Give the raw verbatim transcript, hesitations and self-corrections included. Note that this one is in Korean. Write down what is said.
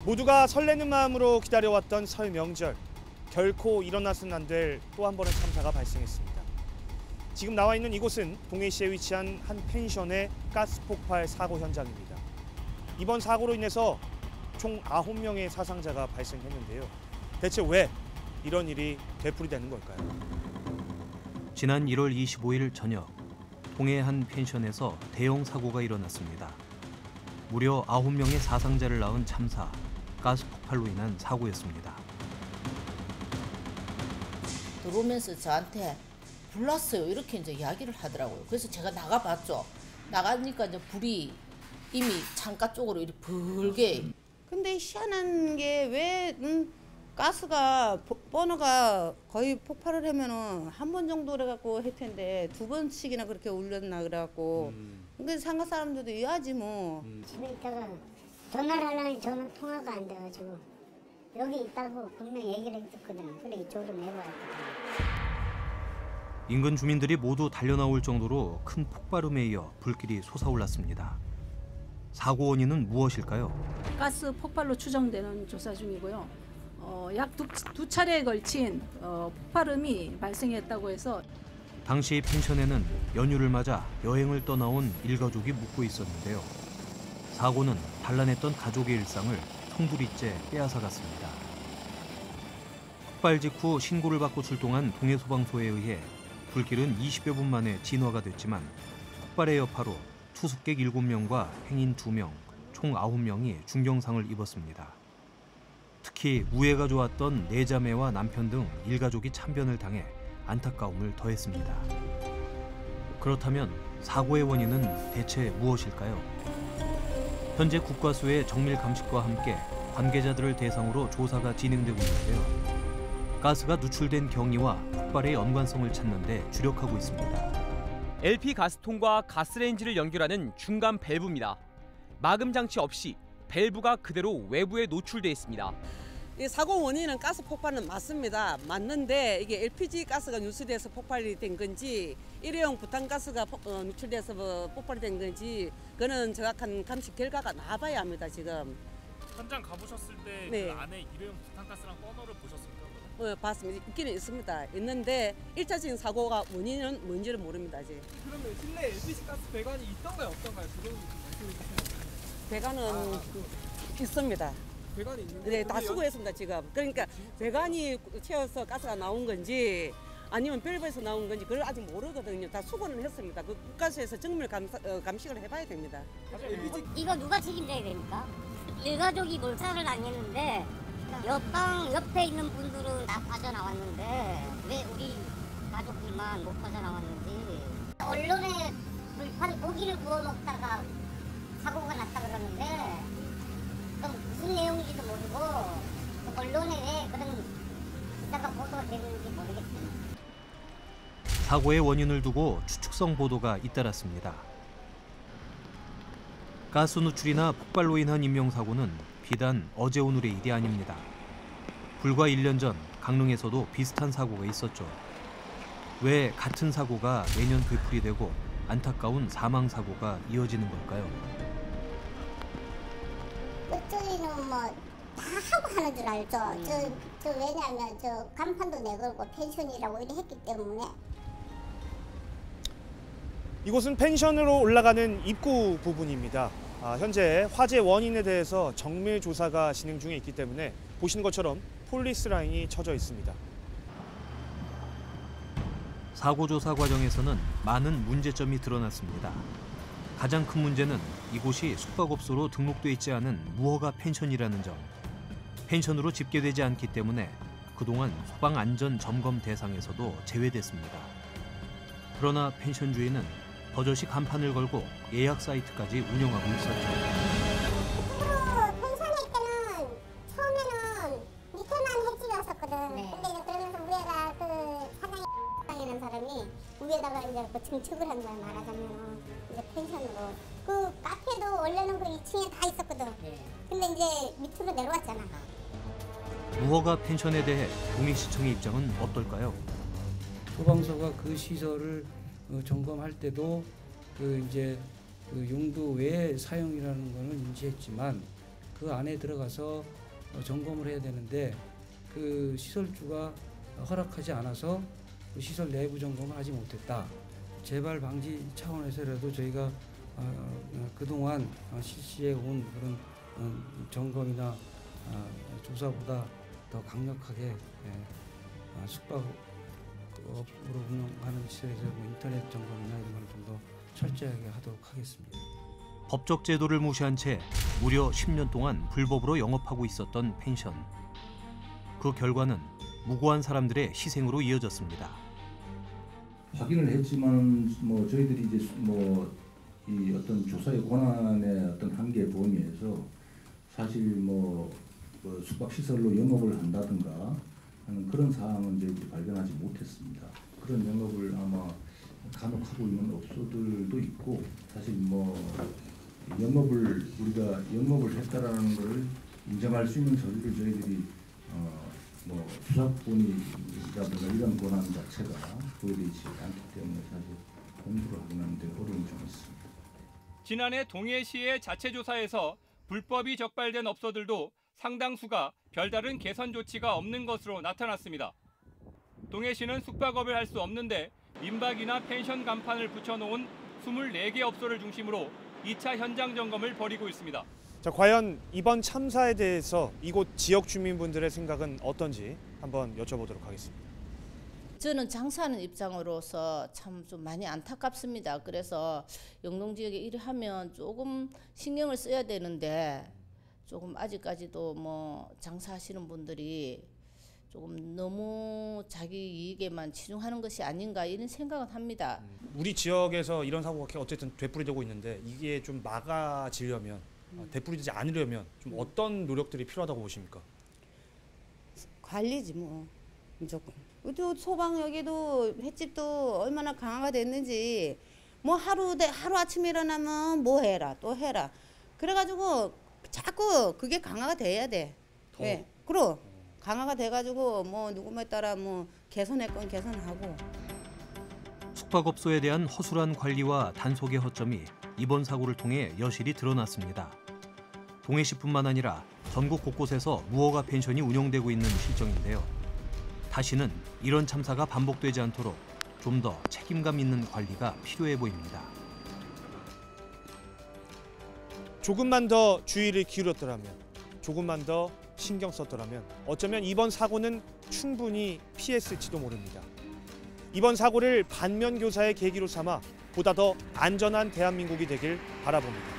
모두가 설레는 마음으로 기다려왔던 설 명절. 결코 일어나서는 안 될 또 한 번의 참사가 발생했습니다. 지금 나와 있는 이곳은 동해시에 위치한 한 펜션의 가스 폭발 사고 현장입니다. 이번 사고로 인해서 총 아홉 명의 사상자가 발생했는데요. 대체 왜 이런 일이 되풀이되는 걸까요? 지난 일월 이십오일 저녁, 동해 한 펜션에서 대형 사고가 일어났습니다. 무려 아홉 명의 사상자를 낳은 참사, 가스 폭발로 인한 사고였습니다. 들어오면서 저한테 불났어요. 이렇게 이제 이야기를 하더라고요. 그래서 제가 나가봤죠. 나가니까 이제 불이 이미 창가 쪽으로 이렇게 붉게. 근데 희한한 게 왜 음, 가스가 버너가 거의 폭발을 하면은 한 번 정도 그래갖고 할 텐데 두 번씩이나 그렇게 울렸나 그래갖고. 음. 근데 상가 사람들도 이해하지 뭐. 음. 집에 있다가 전화를 하려니 전화 통화가 안 돼가지고 여기 있다고 분명히 얘기를 했었거든. 그래 이쪽으로 내려왔거든. 인근 주민들이 모두 달려나올 정도로 큰 폭발음에 이어 불길이 솟아올랐습니다. 사고 원인은 무엇일까요? 가스 폭발로 추정되는 조사 중이고요. 어, 약 두, 두 차례에 걸친 어, 폭발음이 발생했다고 해서 당시 펜션에는 연휴를 맞아 여행을 떠나온 일가족이 묵고 있었는데요. 사고는 단란했던 가족의 일상을 송두리째 빼앗아갔습니다. 폭발 직후 신고를 받고 출동한 동해소방서에 의해 불길은 이십여 분 만에 진화가 됐지만 폭발의 여파로 투숙객 일곱 명과 행인 두 명, 총 아홉 명이 중경상을 입었습니다. 특히 우애가 좋았던 네 자매와 남편 등 일가족이 참변을 당해 안타까움을 더했습니다. 그렇다면 사고의 원인은 대체 무엇일까요? 현재 국과수의 정밀 감식과 함께 관계자들을 대상으로 조사가 진행되고 있는데요. 가스가 누출된 경위와 폭발의 연관성을 찾는 데 주력하고 있습니다. 엘피 가스통과 가스레인지를 연결하는 중간 밸브입니다. 마금 장치 없이 밸브가 그대로 외부에 노출돼 있습니다. 이 사고 원인은 가스 폭발은 맞습니다. 맞는데 이게 엘피지 가스가 누출돼서 폭발이 된 건지 일회용 부탄가스가 어, 누출돼서 뭐 폭발이 된 건지 그거는 정확한 감식 결과가 나와봐야 합니다. 지금. 현장 가보셨을 때 네. 그 안에 일회용 부탄가스랑 버너를 보셨습니까? 어, 봤습니다. 있기는 있습니다. 있는데 일차적인 사고가 원인은 뭔지를 모릅니다. 아직. 그러면 실내 엘피지 가스 배관이 있던가요, 없던가요? 그건 말씀해 주세요. 배관은 아, 그, 있습니다. 배관이 있는데 네, 다 수거했습니다. 지금. 그러니까 배관이 채워서 가스가 나온 건지 아니면 밸브에서 나온 건지 그걸 아직 모르거든요. 다 수거는 했습니다. 그 국가수에서 정밀 감사, 어, 감식을 해봐야 됩니다. 엘피지 이거 누가 책임져야 됩니까? 일가족이 몰살을 당했는데 옆방 옆에 있는 분들은 다 빠져나왔는데 왜 우리 가족들만 못 빠져나왔는지. 언론에 불판 고기를 구워 먹다가 사고가 났다 그러는데 그럼 무슨 내용인지도 모르고 언론에 왜 그런 기사가 보도가 되는지 모르겠습니다. 사고의 원인을 두고 추측성 보도가 잇따랐습니다. 가스 누출이나 폭발로 인한 인명사고는 비단 어제 오늘의 일이 아닙니다. 불과 일 년 전 강릉에서도 비슷한 사고가 있었죠. 왜 같은 사고가 매년 되풀이되고 안타까운 사망사고가 이어지는 걸까요? 저희는 뭐 다 하고 하는 줄 알죠. 음. 저, 저 왜냐하면 저 간판도 내걸고 펜션이라고 이렇게 했기 때문에. 이곳은 펜션으로 올라가는 입구 부분입니다. 아, 현재 화재 원인에 대해서 정밀 조사가 진행 중에 있기 때문에 보시는 것처럼 폴리스 라인이 쳐져 있습니다. 사고 조사 과정에서는 많은 문제점이 드러났습니다. 가장 큰 문제는 이곳이 숙박업소로 등록돼 있지 않은 무허가 펜션이라는 점. 펜션으로 집계되지 않기 때문에 그동안 소방안전 점검 대상에서도 제외됐습니다. 그러나 펜션 주인은 버젓이 간판을 걸고 예약 사이트까지 운영하고 있었죠. 그 펜션에 있을 때는 처음에는 밑에만 해집이었었거든. 네. 근데 이제 그러면서 위에가 그 사장이라는 사람이 위에다가 이제 그 증축을 한 거야. 말하자면 이제 펜션으로. 그 카페도 원래는 그 이 층에 다 있었거든. 네. 근데 이제 밑으로 내려왔잖아. 무허가 펜션에 대해 동해시청의 입장은 어떨까요? 소방서가 그 시설을 어, 점검할 때도 그 이제 그 용도 외의 사용이라는 거는 인지했지만 그 안에 들어가서 점검을 해야 되는데 그 시설주가 허락하지 않아서 그 시설 내부 점검을 하지 못했다. 재발 방지 차원에서라도 저희가 어, 그동안 실시해 온 그런 어, 점검이나 어, 조사보다 더 강력하게 예, 어, 숙박업으로 운영하는 시설에서 뭐 인터넷 점검이나 이런 걸 좀 더 철저하게 하도록 하겠습니다. 법적 제도를 무시한 채 무려 십 년 동안 불법으로 영업하고 있었던 펜션. 그 결과는 무고한 사람들의 희생으로 이어졌습니다. 확인을 했지만 뭐 저희들이 이제 뭐 이 어떤 조사의 권한의 어떤 한계 범위에서 사실 뭐, 뭐 숙박 시설로 영업을 한다든가 하는 그런 사항은 저희들이 발견하지 못했습니다. 그런 영업을 아마 간혹 하고 있는 업소들도 있고 사실 뭐 영업을 우리가 영업을 했다라는 걸 인정할 수 있는 서류를 저희들이 어 뭐 수사권이라든가 이런 권한 자체가 보여지지 않기 때문에 사실 공부를 하는 데 어려움이 좀 있습니다. 지난해 동해시의 자체 조사에서 불법이 적발된 업소들도 상당수가 별다른 개선 조치가 없는 것으로 나타났습니다. 동해시는 숙박업을 할 수 없는데 민박이나 펜션 간판을 붙여놓은 이십사 개 업소를 중심으로 이 차 현장 점검을 벌이고 있습니다. 자, 과연 이번 참사에 대해서 이곳 지역 주민분들의 생각은 어떤지 한번 여쭤보도록 하겠습니다. 저는 장사하는 입장으로서 참 좀 많이 안타깝습니다. 그래서 영동 지역에 일을 하면 조금 신경을 써야 되는데 조금 아직까지도 뭐 장사하시는 분들이 조금 너무 자기 이익에만 치중하는 것이 아닌가 이런 생각은 합니다. 우리 지역에서 이런 사고가 어쨌든 되풀이되고 있는데 이게 좀 막아지려면 음. 되풀이되지 않으려면 좀 어떤 노력들이 필요하다고 보십니까? 관리지 뭐 무조건. 또 소방 여기도 횟집도 얼마나 강화가 됐는지 뭐 하루 하루 아침에 일어나면 뭐 해라 또 해라 그래가지고 자꾸 그게 강화가 돼야 돼. 더. 네, 그럼 강화가 돼가지고 뭐 누구에 따라 뭐 개선할 건 개선하고. 숙박업소에 대한 허술한 관리와 단속의 허점이 이번 사고를 통해 여실히 드러났습니다. 동해시뿐만 아니라 전국 곳곳에서 무허가 펜션이 운영되고 있는 실정인데요. 다시는 이런 참사가 반복되지 않도록 좀 더 책임감 있는 관리가 필요해 보입니다. 조금만 더 주의를 기울였더라면, 조금만 더 신경 썼더라면 어쩌면 이번 사고는 충분히 피했을지도 모릅니다. 이번 사고를 반면교사의 계기로 삼아 보다 더 안전한 대한민국이 되길 바라봅니다.